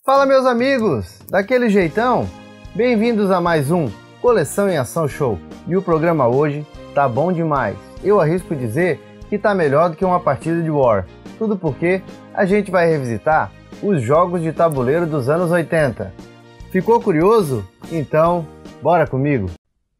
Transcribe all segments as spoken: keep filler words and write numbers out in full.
Fala, meus amigos, daquele jeitão? Bem-vindos a mais um Coleção em Ação Show. E o programa hoje tá bom demais. Eu arrisco dizer que tá melhor do que uma partida de War. Tudo porque a gente vai revisitar os jogos de tabuleiro dos anos oitenta. Ficou curioso? Então, bora comigo!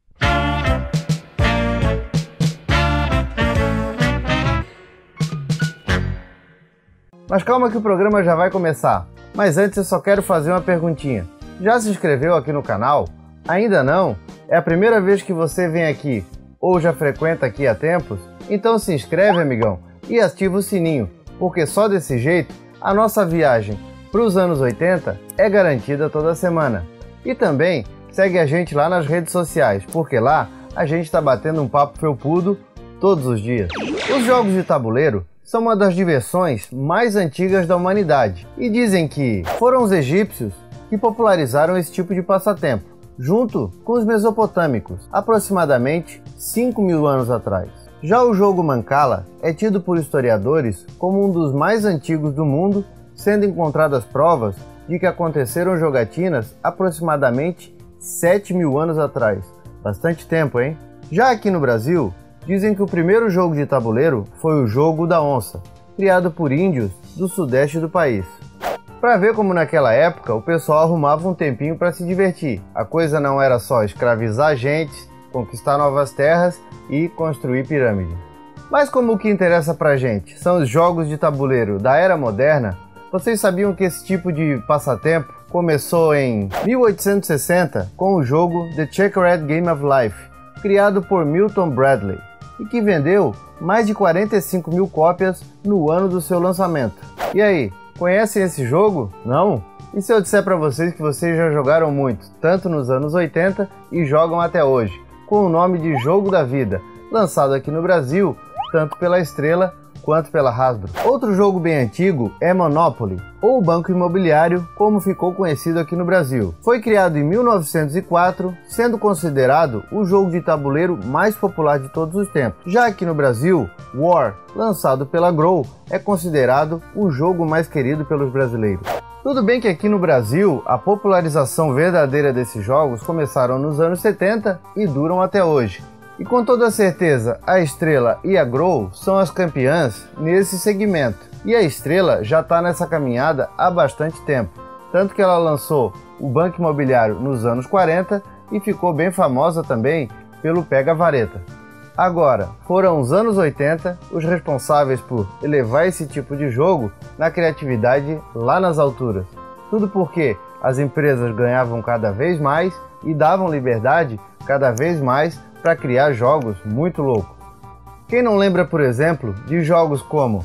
Mas calma que o programa já vai começar. Mas antes eu só quero fazer uma perguntinha. Já se inscreveu aqui no canal? Ainda não? É a primeira vez que você vem aqui ou já frequenta aqui há tempos? Então se inscreve, amigão, e ativa o sininho, porque só desse jeito a nossa viagem para os anos oitenta é garantida toda semana. E também segue a gente lá nas redes sociais, porque lá a gente está batendo um papo felpudo todos os dias. Os jogos de tabuleiro são uma das diversões mais antigas da humanidade e dizem que foram os egípcios que popularizaram esse tipo de passatempo, junto com os mesopotâmicos, aproximadamente cinco mil anos atrás. Já o jogo Mancala é tido por historiadores como um dos mais antigos do mundo, sendo encontradas provas de que aconteceram jogatinas aproximadamente sete mil anos atrás. Bastante tempo, hein? Já aqui no Brasil, dizem que o primeiro jogo de tabuleiro foi o Jogo da Onça, criado por índios do sudeste do país. Para ver como naquela época o pessoal arrumava um tempinho para se divertir. A coisa não era só escravizar gente, conquistar novas terras e construir pirâmide. Mas como o que interessa pra gente são os jogos de tabuleiro da era moderna, vocês sabiam que esse tipo de passatempo começou em mil oitocentos e sessenta com o jogo The Checkered Game of Life, criado por Milton Bradley, e que vendeu mais de quarenta e cinco mil cópias no ano do seu lançamento. E aí, conhecem esse jogo? Não? E se eu disser para vocês que vocês já jogaram muito, tanto nos anos oitenta e jogam até hoje, com o nome de Jogo da Vida, lançado aqui no Brasil, tanto pela Estrela quanto pela Hasbro. Outro jogo bem antigo é Monopoly, ou Banco Imobiliário, como ficou conhecido aqui no Brasil. Foi criado em mil novecentos e quatro, sendo considerado o jogo de tabuleiro mais popular de todos os tempos. Já aqui no Brasil, War, lançado pela Grow, é considerado o jogo mais querido pelos brasileiros. Tudo bem que aqui no Brasil, a popularização verdadeira desses jogos começaram nos anos setenta e duram até hoje. E com toda certeza, a Estrela e a Grow são as campeãs nesse segmento. E a Estrela já está nessa caminhada há bastante tempo. Tanto que ela lançou o Banco Imobiliário nos anos quarenta e ficou bem famosa também pelo Pega Vareta. Agora, foram os anos oitenta os responsáveis por elevar esse tipo de jogo na criatividade lá nas alturas. Tudo porque as empresas ganhavam cada vez mais e davam liberdade cada vez mais para criar jogos muito loucos. Quem não lembra, por exemplo, de jogos como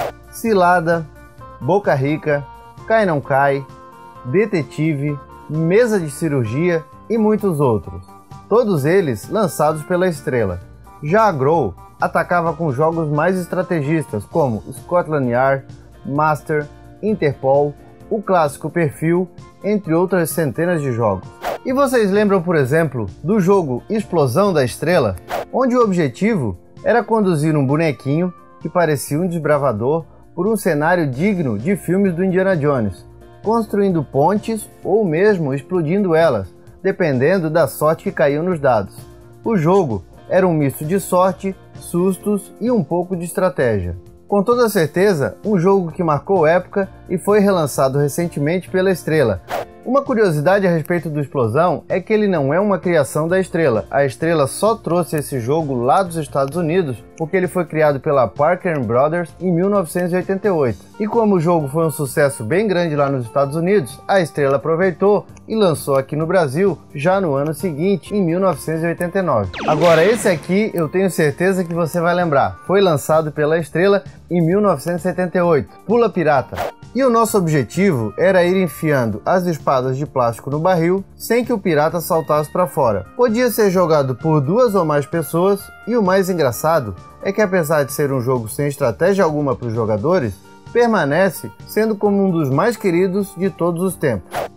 Cilada, Boca Rica, Cai Não Cai, Detetive, Mesa de Cirurgia e muitos outros, todos eles lançados pela Estrela. Já a Grow atacava com jogos mais estrategistas como Scotland Yard, Master, Interpol, o clássico Perfil, entre outras centenas de jogos. E vocês lembram, por exemplo, do jogo Explosão da Estrela, onde o objetivo era conduzir um bonequinho que parecia um desbravador por um cenário digno de filmes do Indiana Jones, construindo pontes ou mesmo explodindo elas, dependendo da sorte que caiu nos dados. O jogo era um misto de sorte, sustos e um pouco de estratégia. Com toda certeza, um jogo que marcou época e foi relançado recentemente pela Estrela. Uma curiosidade a respeito do Explosão é que ele não é uma criação da Estrela. A Estrela só trouxe esse jogo lá dos Estados Unidos porque ele foi criado pela Parker Brothers em mil novecentos e oitenta e oito. E como o jogo foi um sucesso bem grande lá nos Estados Unidos, a Estrela aproveitou e lançou aqui no Brasil já no ano seguinte, em mil novecentos e oitenta e nove. Agora esse aqui eu tenho certeza que você vai lembrar. Foi lançado pela Estrela em mil novecentos e setenta e oito. Pula Pirata. E o nosso objetivo era ir enfiando as espadas de plástico no barril sem que o pirata saltasse para fora. Podia ser jogado por duas ou mais pessoas e o mais engraçado é que, apesar de ser um jogo sem estratégia alguma para os jogadores, permanece sendo como um dos mais queridos de todos os tempos.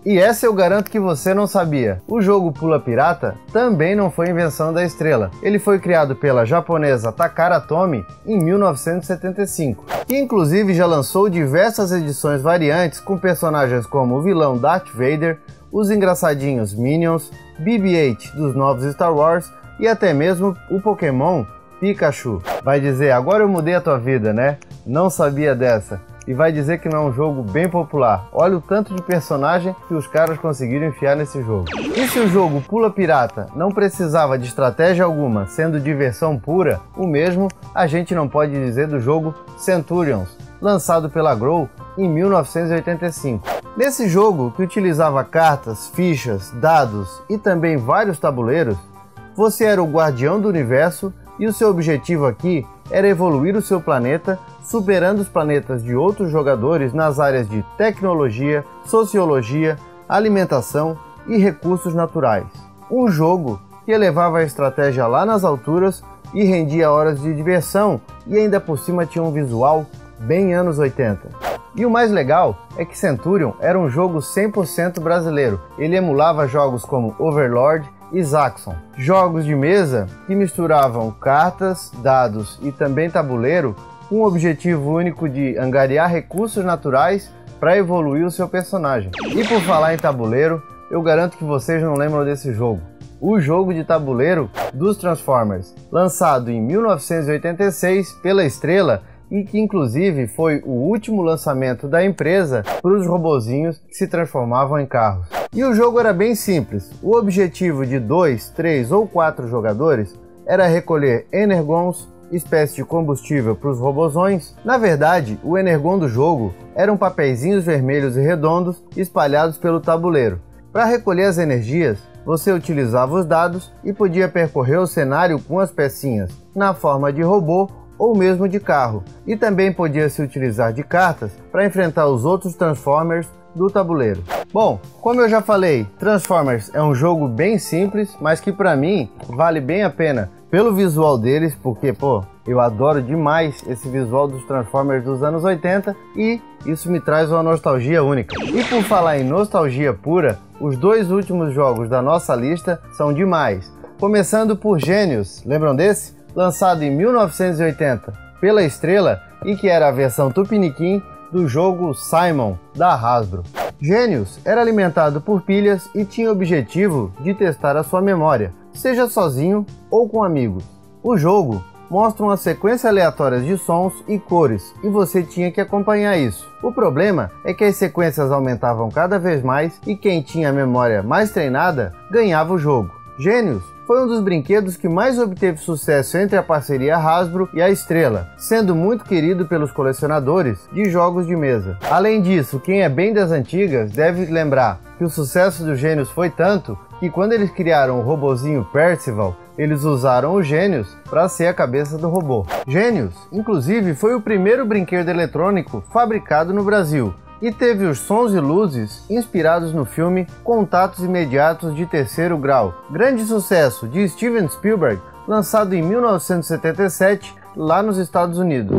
E essa eu garanto que você não sabia. O jogo Pula Pirata também não foi invenção da Estrela. Ele foi criado pela japonesa Takara Tomy em mil novecentos e setenta e cinco, que inclusive já lançou diversas edições variantes com personagens como o vilão Darth Vader, os engraçadinhos Minions, B B oito dos novos Star Wars e até mesmo o Pokémon Pikachu. Vai dizer, agora eu mudei a tua vida, né? Não sabia dessa. E vai dizer que não é um jogo bem popular. Olha o tanto de personagem que os caras conseguiram enfiar nesse jogo. E se o jogo Pula Pirata não precisava de estratégia alguma, sendo diversão pura, o mesmo a gente não pode dizer do jogo Centurions, lançado pela Grow em mil novecentos e oitenta e cinco. Nesse jogo, que utilizava cartas, fichas, dados e também vários tabuleiros, você era o guardião do universo e o seu objetivo aqui era evoluir o seu planeta, superando os planetas de outros jogadores nas áreas de tecnologia, sociologia, alimentação e recursos naturais. Um jogo que elevava a estratégia lá nas alturas e rendia horas de diversão e ainda por cima tinha um visual bem anos oitenta. E o mais legal é que Centurion era um jogo cem por cento brasileiro. Ele emulava jogos como Overlord e Zaxxon, jogos de mesa que misturavam cartas, dados e também tabuleiro com o objetivo único de angariar recursos naturais para evoluir o seu personagem. E por falar em tabuleiro, eu garanto que vocês não lembram desse jogo. O jogo de tabuleiro dos Transformers, lançado em mil novecentos e oitenta e seis pela Estrela e que inclusive foi o último lançamento da empresa para os robozinhos que se transformavam em carros. E o jogo era bem simples. O objetivo de dois, três ou quatro jogadores era recolher energons, espécie de combustível para os robozões. Na verdade, o energon do jogo eram papeizinhos vermelhos e redondos espalhados pelo tabuleiro. Para recolher as energias, você utilizava os dados e podia percorrer o cenário com as pecinhas na forma de robô ou mesmo de carro, e também podia se utilizar de cartas para enfrentar os outros Transformers do tabuleiro. Bom, como eu já falei, Transformers é um jogo bem simples, mas que para mim vale bem a pena pelo visual deles, porque pô, eu adoro demais esse visual dos Transformers dos anos oitenta e isso me traz uma nostalgia única. E por falar em nostalgia pura, os dois últimos jogos da nossa lista são demais. Começando por Genius, lembram desse? Lançado em mil novecentos e oitenta pela Estrela e que era a versão tupiniquim do jogo Simon da Hasbro. Genius era alimentado por pilhas e tinha o objetivo de testar a sua memória, seja sozinho ou com amigos. O jogo mostra uma sequência aleatória de sons e cores e você tinha que acompanhar isso. O problema é que as sequências aumentavam cada vez mais e quem tinha a memória mais treinada ganhava o jogo. Genius foi um dos brinquedos que mais obteve sucesso entre a parceria Hasbro e a Estrela, sendo muito querido pelos colecionadores de jogos de mesa. Além disso, quem é bem das antigas deve lembrar que o sucesso do Genius foi tanto que quando eles criaram o robozinho Percival, eles usaram o Genius para ser a cabeça do robô. Genius, inclusive, foi o primeiro brinquedo eletrônico fabricado no Brasil, e teve os sons e luzes inspirados no filme Contatos Imediatos de Terceiro Grau, grande sucesso de Steven Spielberg, lançado em mil novecentos e setenta e sete lá nos Estados Unidos.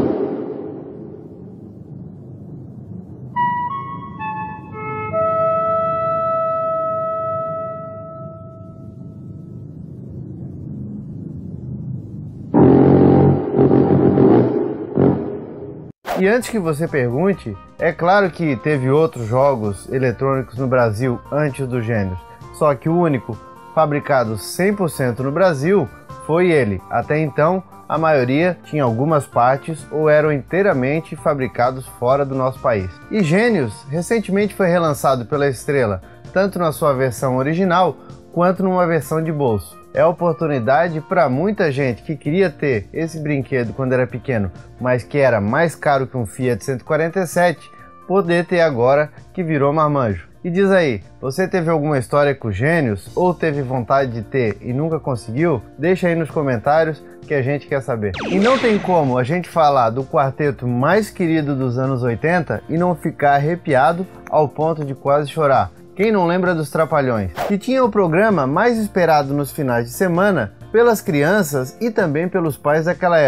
E antes que você pergunte, é claro que teve outros jogos eletrônicos no Brasil antes do Genius, só que o único fabricado cem por cento no Brasil foi ele. Até então, a maioria tinha algumas partes ou eram inteiramente fabricados fora do nosso país. E Genius recentemente foi relançado pela Estrela, tanto na sua versão original quanto numa versão de bolso. É a oportunidade para muita gente que queria ter esse brinquedo quando era pequeno, mas que era mais caro que um Fiat cento e quarenta e sete, poder ter agora que virou marmanjo. E diz aí, você teve alguma história com Genius ou teve vontade de ter e nunca conseguiu? Deixa aí nos comentários que a gente quer saber. E não tem como a gente falar do quarteto mais querido dos anos oitenta e não ficar arrepiado ao ponto de quase chorar. Quem não lembra dos Trapalhões? Que tinha o programa mais esperado nos finais de semana pelas crianças e também pelos pais daquela época.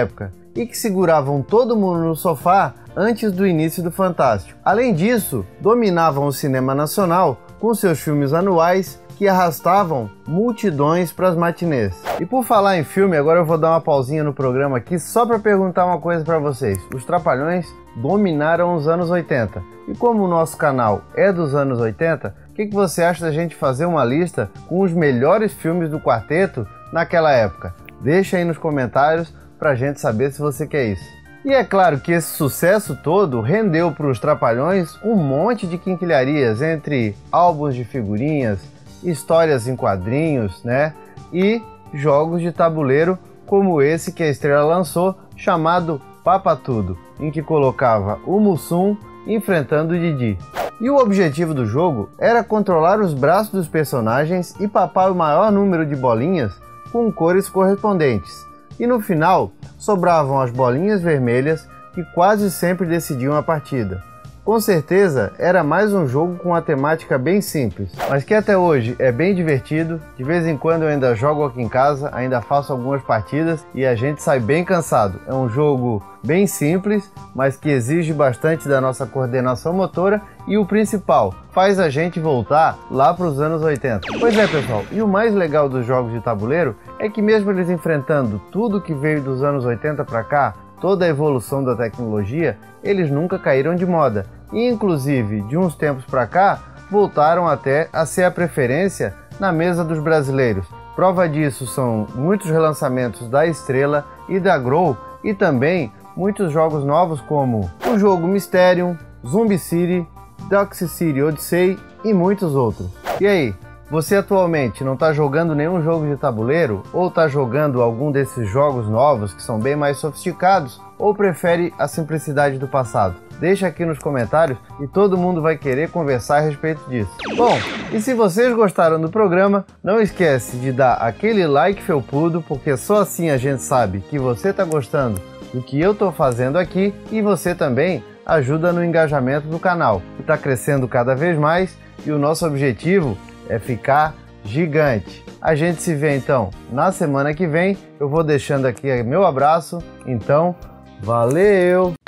e que seguravam todo mundo no sofá antes do início do Fantástico. Além disso, dominavam o cinema nacional com seus filmes anuais que arrastavam multidões para as matinês. E por falar em filme, agora eu vou dar uma pausinha no programa aqui só para perguntar uma coisa para vocês. Os Trapalhões dominaram os anos oitenta. E como o nosso canal é dos anos oitenta, o que, que você acha da gente fazer uma lista com os melhores filmes do quarteto naquela época? Deixa aí nos comentários pra gente saber se você quer isso. E é claro que esse sucesso todo rendeu para os Trapalhões um monte de quinquilharias entre álbuns de figurinhas, histórias em quadrinhos, né? E jogos de tabuleiro como esse que a Estrela lançou, chamado Papa Tudo, em que colocava o Mussum enfrentando o Didi. E o objetivo do jogo era controlar os braços dos personagens e papar o maior número de bolinhas com cores correspondentes. E no final, sobravam as bolinhas vermelhas que quase sempre decidiam a partida. Com certeza, era mais um jogo com uma temática bem simples, mas que até hoje é bem divertido. De vez em quando eu ainda jogo aqui em casa, ainda faço algumas partidas e a gente sai bem cansado. É um jogo bem simples, mas que exige bastante da nossa coordenação motora e o principal, faz a gente voltar lá para os anos oitenta. Pois é, pessoal, e o mais legal dos jogos de tabuleiro é que mesmo eles enfrentando tudo que veio dos anos oitenta para cá, toda a evolução da tecnologia, eles nunca caíram de moda. E inclusive, de uns tempos para cá, voltaram até a ser a preferência na mesa dos brasileiros. Prova disso são muitos relançamentos da Estrela e da Grow e também muitos jogos novos como o jogo Mysterium, Zombicity, Doxy City Odyssey e muitos outros. E aí, você atualmente não está jogando nenhum jogo de tabuleiro ou está jogando algum desses jogos novos que são bem mais sofisticados ou prefere a simplicidade do passado? Deixa aqui nos comentários e todo mundo vai querer conversar a respeito disso. Bom, e se vocês gostaram do programa, não esquece de dar aquele like felpudo, porque só assim a gente sabe que você está gostando do que eu estou fazendo aqui e você também ajuda no engajamento do canal, que está crescendo cada vez mais e o nosso objetivo é ficar gigante. A gente se vê então na semana que vem. Eu vou deixando aqui meu abraço. Então, valeu!